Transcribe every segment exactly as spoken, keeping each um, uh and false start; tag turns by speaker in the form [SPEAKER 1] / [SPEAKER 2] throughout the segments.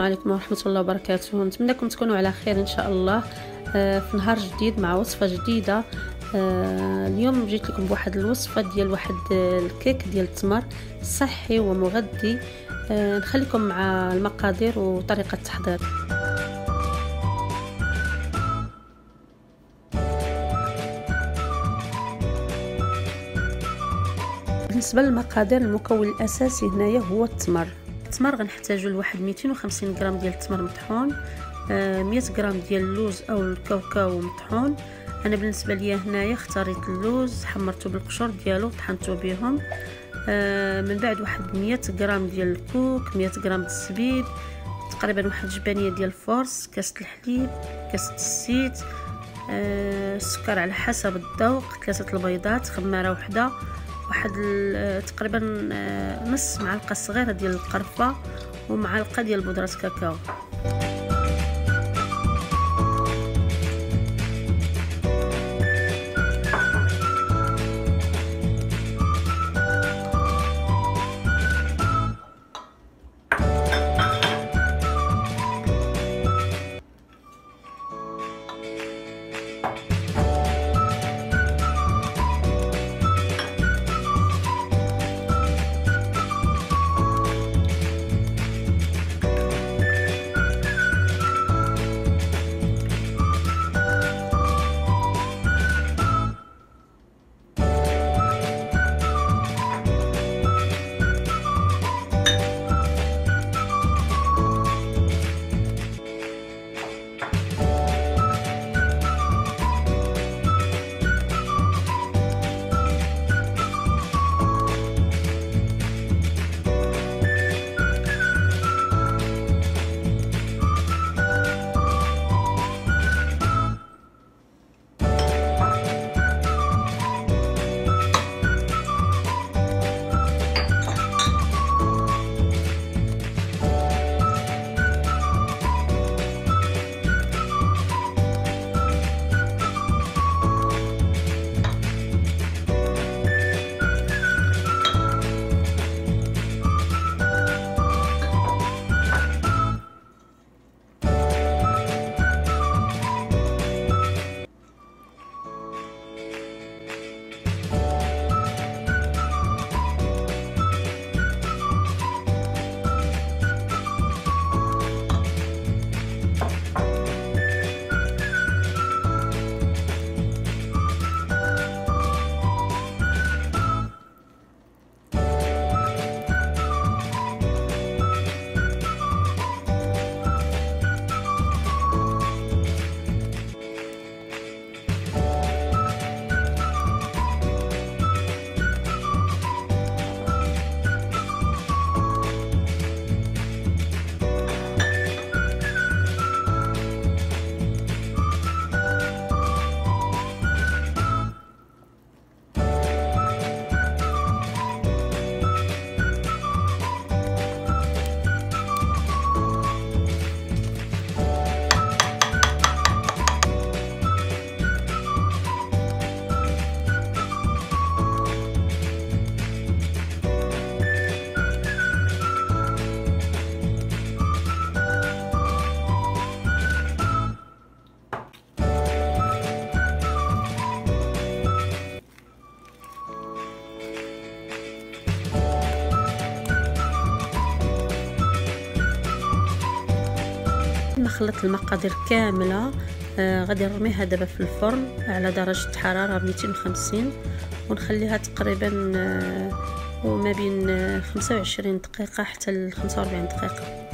[SPEAKER 1] عليكم ورحمة الله وبركاته. نتمنىكم تكونوا على خير إن شاء الله في نهار جديد مع وصفة جديدة. اليوم جيت لكم بواحد الوصفة ديال واحد الكيك ديال التمر صحي ومغذي. نخليكم مع المقادير وطريقة التحضير. بالنسبة للمقادير، المكون الأساسي هنايا هو التمر. التمر غنحتاجو لواحد مئتين وخمسين غرام ديال التمر مطحون، آه مية غرام ديال اللوز او الكاوكاو مطحون. انا بالنسبه ليا هنايا اختاريت اللوز، حمرته بالقشور ديالو طحنته بهم. آه من بعد واحد مية غرام ديال الكوك، مية غرام د الزبيب، تقريبا واحد جبانيه ديال الفورس، كاسه الحليب، كاسه الزيت، آه السكر على حسب الذوق، ثلاثه البيضات، خماره وحده، واحد تقريبا نص معلقه صغيره ديال القرفه، ومعلقه ديال بودره كاكاو. خلطت المقادير كامله. آه غادي نرميها دابا في الفرن على درجه حراره مئتين وخمسين، ونخليها تقريبا آه وما بين آه خمسة وعشرين دقيقه حتى ل خمسة وأربعين دقيقه.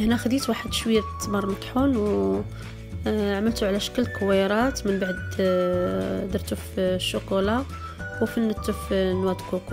[SPEAKER 1] هنا خديت واحد شويه التمر مطحون و عملته على شكل كويرات، من بعد درته في الشوكولا وفندته في نواه كوكو.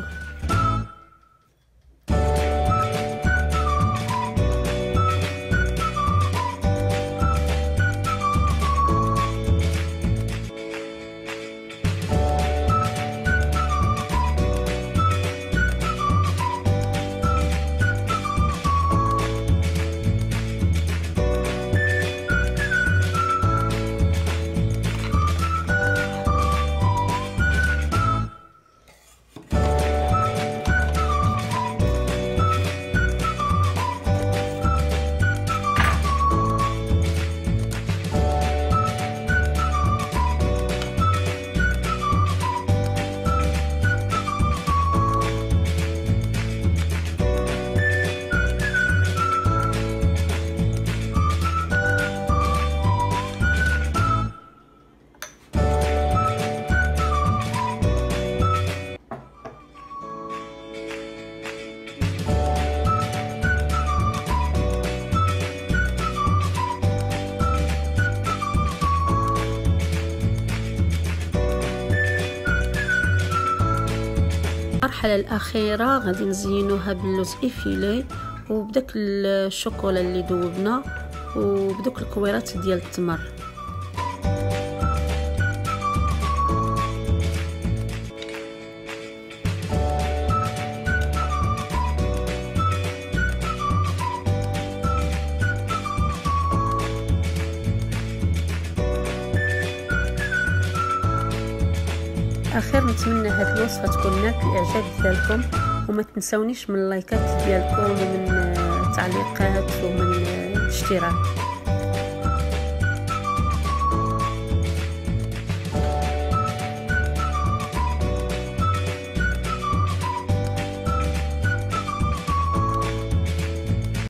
[SPEAKER 1] المرحلة الأخيرة غادي نزينوها باللوز إفيلي وبداك الشوكولا اللي ذوبنا وبدوك الكويرات ديال التمر. اخير نتمنى هاد الوصفه تكون نالت الاعجاب ديالكم، وما تنسونيش من اللايكات ديالكم ومن التعليقات ومن الاشتراك.